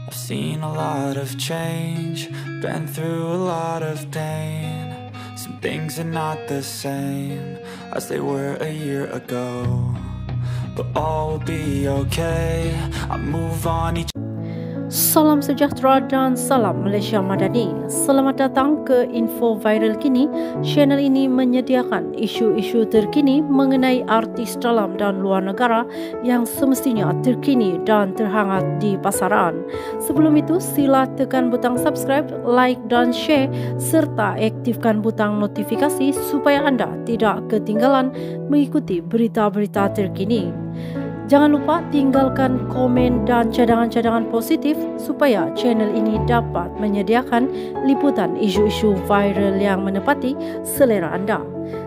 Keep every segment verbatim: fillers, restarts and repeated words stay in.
I've seen a lot of change, been through a lot of pain. Some things are not the same as they were a year ago, but all will be okay. I move on each. Salam sejahtera dan salam Malaysia Madani. Selamat datang ke Info Viral Kini. Channel ini menyediakan isu-isu terkini mengenai artis dalam dan luar negara yang semestinya terkini dan terhangat di pasaran. Sebelum itu, sila tekan butang subscribe, like dan share serta aktifkan butang notifikasi supaya anda tidak ketinggalan mengikuti berita-berita terkini. Jangan lupa tinggalkan komen dan cadangan-cadangan positif supaya channel ini dapat menyediakan liputan isu-isu viral yang menepati selera anda.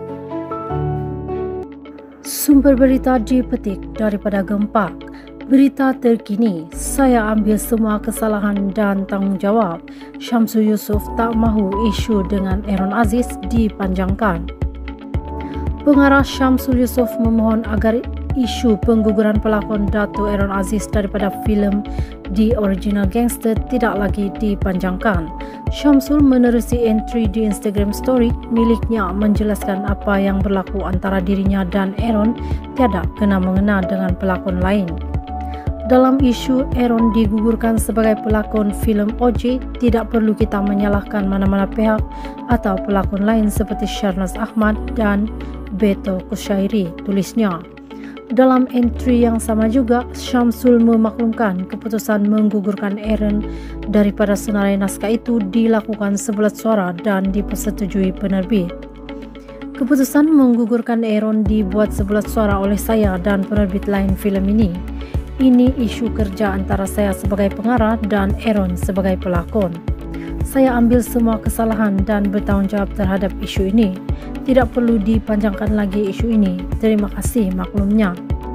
Sumber berita dipetik daripada Gempak. Berita terkini, saya ambil semua kesalahan dan tanggungjawab. Syamsul Yusof tak mahu isu dengan Aaron Aziz dipanjangkan. Pengarah Syamsul Yusof memohon agar isu pengguguran pelakon Dato' Aaron Aziz daripada filem The Original Gangster tidak lagi dipanjangkan. Syamsul menerusi entry di Instagram story miliknya menjelaskan apa yang berlaku antara dirinya dan Aaron tiada kena-mengena dengan pelakon lain. Dalam isu Aaron digugurkan sebagai pelakon filem O J, tidak perlu kita menyalahkan mana-mana pihak atau pelakon lain seperti Sharnaz Ahmad dan Beto Kushairi, tulisnya. Dalam entry yang sama juga, Syamsul memaklumkan keputusan menggugurkan Aaron daripada senarai naskah itu dilakukan sebulat suara dan dipersetujui penerbit. Keputusan menggugurkan Aaron dibuat sebulat suara oleh saya dan penerbit lain filem ini. Ini isu kerja antara saya sebagai pengarah dan Aaron sebagai pelakon. Saya ambil semua kesalahan dan bertanggungjawab terhadap isu ini. Tidak perlu dipanjangkan lagi isu ini. Terima kasih maklumnya.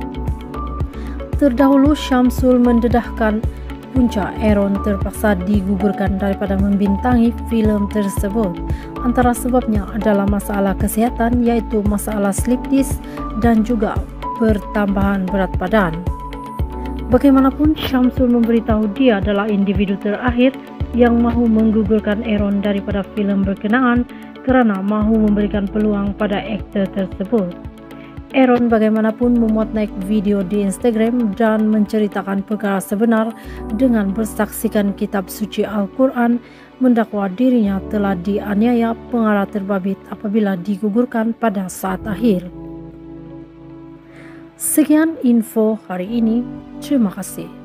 Terdahulu, Syamsul mendedahkan punca Aaron terpaksa digugurkan daripada membintangi filem tersebut. Antara sebabnya adalah masalah kesihatan, iaitu masalah slip disc dan juga pertambahan berat badan. Bagaimanapun, Syamsul memberitahu dia adalah individu terakhir yang mahu menggugurkan Aaron daripada filem berkenaan kerana mahu memberikan peluang pada aktor tersebut. Aaron bagaimanapun memuat naik video di Instagram dan menceritakan perkara sebenar dengan bersaksikan kitab suci Al-Quran mendakwa dirinya telah dianiaya pengarah terbabit apabila digugurkan pada saat akhir. Sekian info hari ini. Terima kasih.